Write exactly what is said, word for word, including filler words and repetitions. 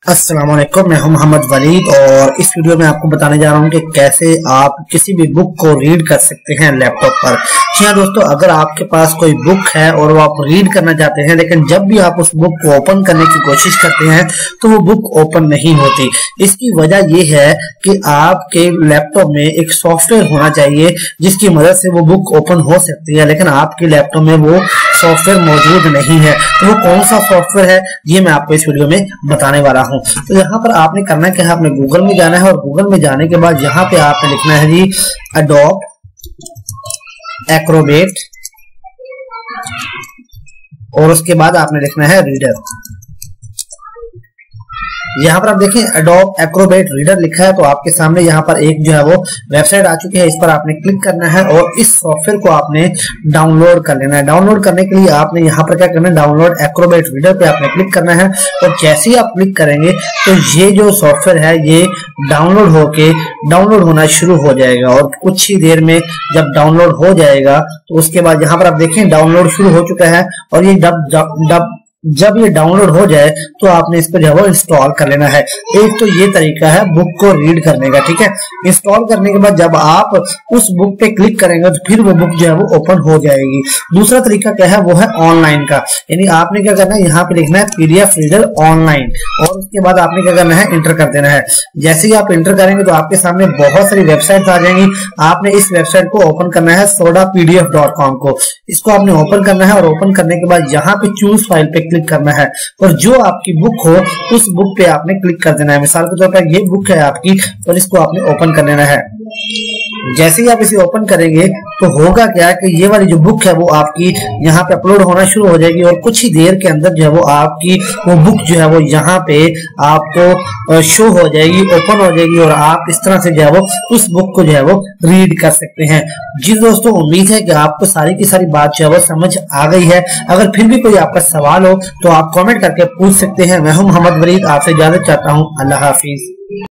अस्सलाम वालेकुम, मैं हूं मोहम्मद वलीद और इस वीडियो में आपको बताने जा रहा हूं कि कैसे आप किसी भी बुक को रीड कर सकते हैं लैपटॉप पर। जी हाँ दोस्तों, अगर आपके पास कोई बुक है और वो आप रीड करना चाहते हैं, लेकिन जब भी आप उस बुक को ओपन करने की कोशिश करते हैं तो वो बुक ओपन नहीं होती। इसकी वजह ये है कि आपके लैपटॉप में एक सॉफ्टवेयर होना चाहिए जिसकी मदद से वो बुक ओपन हो सकती है, लेकिन आपके लैपटॉप में वो सॉफ्टवेयर मौजूद नहीं है। तो वो कौन सा सॉफ्टवेयर है ये मैं आपको इस वीडियो में बताने वाला हूं। तो यहाँ पर आपने करना क्या है, आपने गूगल में जाना है और गूगल में जाने के बाद यहाँ पे आपने लिखना है जी एडोब एक्रोबेट और उसके बाद आपने लिखना है रीडर। यहाँ पर आप देखें एडोब एक्रोबेट रीडर लिखा है, तो आपके सामने यहाँ पर एक जो है वो वेबसाइट आ चुकी है। इस पर आपने क्लिक करना है और इस सॉफ्टवेयर को आपने डाउनलोड कर लेना है। डाउनलोड करने के लिए आपने यहाँ पर क्या करना है, डाउनलोड एक्रोबेट रीडर पे आपने क्लिक करना है और जैसे ही आप क्लिक करेंगे तो ये जो सॉफ्टवेयर है ये डाउनलोड होके डाउनलोड होना शुरू हो जाएगा और कुछ ही देर में जब डाउनलोड हो जाएगा तो उसके बाद यहाँ पर आप देखें डाउनलोड शुरू हो चुका है। और ये डब डब जब ये डाउनलोड हो जाए तो आपने इसको जो है वो इंस्टॉल कर लेना है। एक तो ये तरीका है बुक को रीड करने का, ठीक है। इंस्टॉल करने के बाद जब आप उस बुक पे क्लिक करेंगे तो फिर वो बुक जो है वो ओपन हो जाएगी। दूसरा तरीका क्या है, वो है ऑनलाइन का, यानी आपने क्या करना है, यहाँ पे लिखना है पीडीएफ रीडर ऑनलाइन और उसके बाद आपने क्या करना है, इंटर कर देना है। जैसे ही आप इंटर करेंगे तो आपके सामने बहुत सारी वेबसाइट आ जाएंगी। आपने इस वेबसाइट को ओपन करना है सोडा पीडीएफ डॉट कॉम को। इसको आपने ओपन करना है और ओपन करने के बाद यहाँ पे चूज फाइल पे क्लिक करना है और जो आपकी बुक हो उस बुक पे आपने क्लिक कर देना है। मिसाल के तौर पर ये बुक है आपकी और इसको आपने ओपन कर लेना है। जैसे ही आप इसे ओपन करेंगे तो होगा क्या कि ये वाली जो बुक है वो आपकी यहाँ पे अपलोड होना शुरू हो जाएगी और कुछ ही देर के अंदर जो है वो आपकी वो बुक जो है वो यहाँ पे आपको शो हो जाएगी, ओपन हो जाएगी और आप इस तरह से जो है वो उस बुक को जो है वो रीड कर सकते हैं। जी दोस्तों, उम्मीद है कि आपको सारी की सारी बात जो है वो समझ आ गई है। अगर फिर भी कोई आपका सवाल हो तो आप कॉमेंट करके पूछ सकते हैं। मैं हूं मोहम्मद वलीद, आपसे इजाजत चाहता हूँ। अल्लाह हाफिज।